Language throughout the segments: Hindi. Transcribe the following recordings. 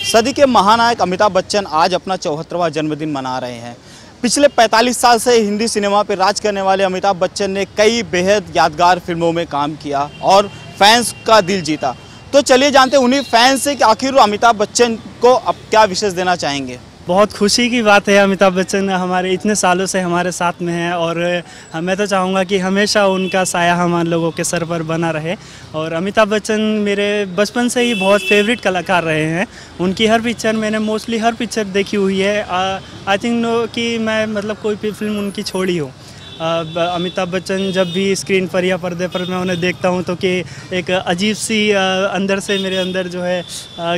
सदी के महानायक अमिताभ बच्चन आज अपना 74वां जन्मदिन मना रहे हैं। पिछले 45 साल से हिंदी सिनेमा पर राज करने वाले अमिताभ बच्चन ने कई बेहद यादगार फिल्मों में काम किया और फैंस का दिल जीता। तो चलिए जानते हैं उन्हीं फैंस से कि आखिर वो अमिताभ बच्चन को अब क्या विशेष देना चाहेंगे। बहुत खुशी की बात है, अमिताभ बच्चन हमारे इतने सालों से हमारे साथ में हैं और मैं तो चाहूँगा कि हमेशा उनका साया हम लोगों के सर पर बना रहे। और अमिताभ बच्चन मेरे बचपन से ही बहुत फेवरेट कलाकार रहे हैं। उनकी हर पिक्चर मैंने मोस्टली हर पिक्चर देखी हुई है। आई थिंक कि मैं कोई भी फिल्म उनकी छोड़ी हो। अमिताभ बच्चन जब भी स्क्रीन पर या पर्दे पर मैं उन्हें देखता हूं तो कि एक अजीब सी अंदर से मेरे अंदर जो है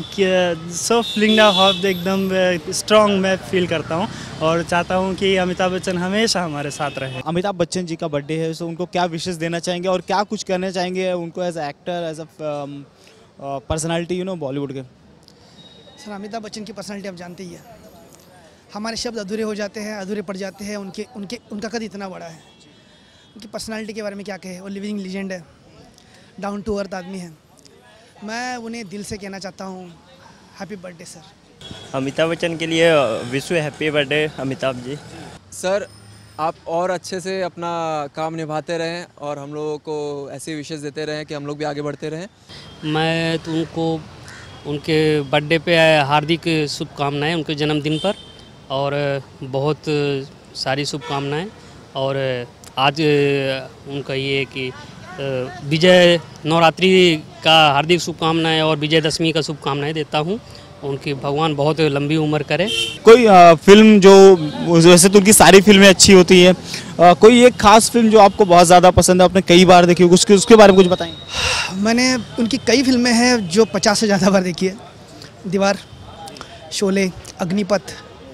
सो फीलिंग ऑफ एकदम स्ट्रॉन्ग मैं फील करता हूं और चाहता हूं कि अमिताभ बच्चन हमेशा हमारे साथ रहे। अमिताभ बच्चन जी का बर्थडे है, तो उनको क्या विशेष देना चाहेंगे और क्या कुछ करना चाहेंगे उनको as actor, as a personality Bollywood के? सर, अमिताभ बच्चन की पर्सनैलिटी आप जानते ही है। हमारे शब्द अधूरे हो जाते हैं, अधूरे पड़ जाते हैं। उनका कद इतना बड़ा है। उनकी पर्सनालिटी के बारे में क्या कहे, वो लिविंग लीजेंड है, डाउन टू अर्थ आदमी है। मैं उन्हें दिल से कहना चाहता हूँ happy birthday sir. Amitabh Bachchan के लिए wish happy birthday Amitabh ji. Sir, आप और अच्छे से अपना काम निभाते रहें और हम लोगों को ऐसे विशेष देते रहें कि हम लोग भी आगे बढ़ते रहें। मैं तो उनको उनके बर्थडे पे हार्दिक शुभकामनाएं उनके जन्मदिन पर और बहुत सारी शुभकामनाएं। और आज उनका ये कि विजय नवरात्रि का हार्दिक शुभकामनाएं और विजयदशमी का शुभकामनाएं देता हूं। उनकी भगवान बहुत लंबी उम्र करे। कोई फिल्म जो वैसे तो उनकी सारी फिल्में अच्छी होती है, कोई एक खास फिल्म जो आपको बहुत ज़्यादा पसंद है, आपने कई बार देखी हो, उसके बारे में कुछ बताएं। मैंने उनकी कई फिल्में हैं जो 50 से ज़्यादा बार देखी है। दीवार, शोले, अग्निपथ,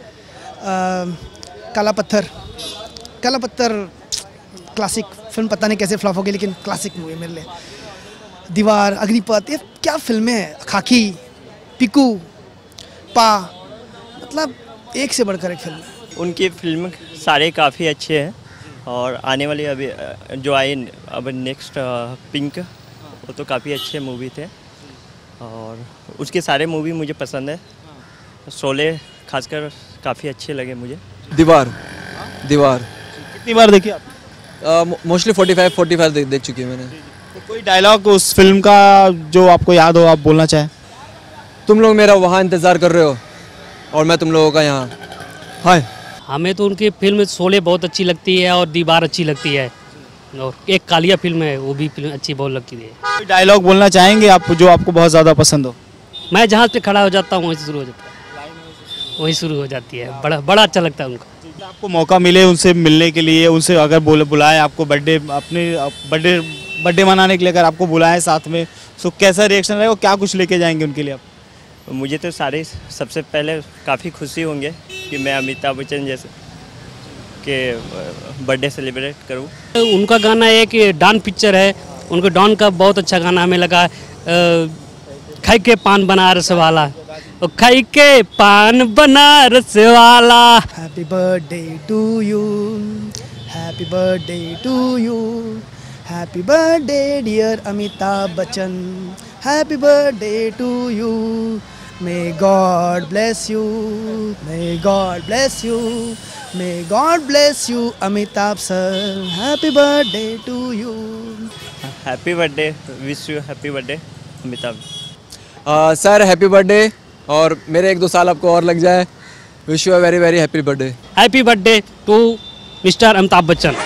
काला पत्थर क्लासिक फिल्म, पता नहीं कैसे फ्लॉप हो गई लेकिन क्लासिक मूवी मेरे लिए। दीवार, अग्निपथ, ये क्या फिल्में हैं। खाकी, पिकू, पा, एक से बढ़कर एक फिल्म है। उनकी फिल्म सारे काफ़ी अच्छे हैं और आने वाली अभी जो आए अब नेक्स्ट पिंक, वो तो काफ़ी अच्छे मूवी थे और उसके सारे मूवी मुझे पसंद है। शोले खासकर काफ़ी अच्छे लगे मुझे। दीवार कितनी बार देखी आप? मोस्टली 45 देख चुकी है मैंने। तो कोई डायलॉग उस फिल्म का जो आपको याद हो, आप बोलना चाहें? तुम लोग मेरा वहाँ इंतज़ार कर रहे हो और मैं तुम लोगों का यहाँ। हाय। हमें तो उनकी फिल्म शोले बहुत अच्छी लगती है और दीवार अच्छी लगती है और एक कालिया फिल्म है, वो भी फिल्म अच्छी बहुत लगती है। कोई डायलॉग बोलना चाहेंगे आप जो आपको बहुत ज़्यादा पसंद हो? मैं जहाँ पे खड़ा हो जाता हूँ वहीं शुरू हो जाता है, वहीं शुरू हो जाती है। बड़ा अच्छा लगता है उनका। आपको मौका मिले उनसे मिलने के लिए, उनसे अगर बुलाएं आपको बर्थडे मनाने के लिए, अगर आपको बुलाएं साथ में, तो कैसा रिएक्शन रहेगा, क्या कुछ लेके जाएंगे उनके लिए आप? मुझे तो सबसे पहले काफ़ी खुशी होंगे कि मैं अमिताभ बच्चन जैसे के बर्थडे सेलिब्रेट करूं। उनका गाना एक डॉन पिक्चर है, उनका डॉन का बहुत अच्छा गाना हमें लगा। खाई के पान बनारस वाला, खाई के पान बनारस वाला। Happy birthday to you, happy birthday to you, happy birthday dear Amitabh Bachchan, happy birthday to you, may God bless you, may God bless you, may God bless you Amitabh sir, happy birthday to you. Happy birthday, wish you happy birthday Amitabh. Sir, happy birthday और मेरे 1-2 साल आपको और लग जाए। Wish you a very very happy birthday. Happy birthday to mister Amitabh Bachchan.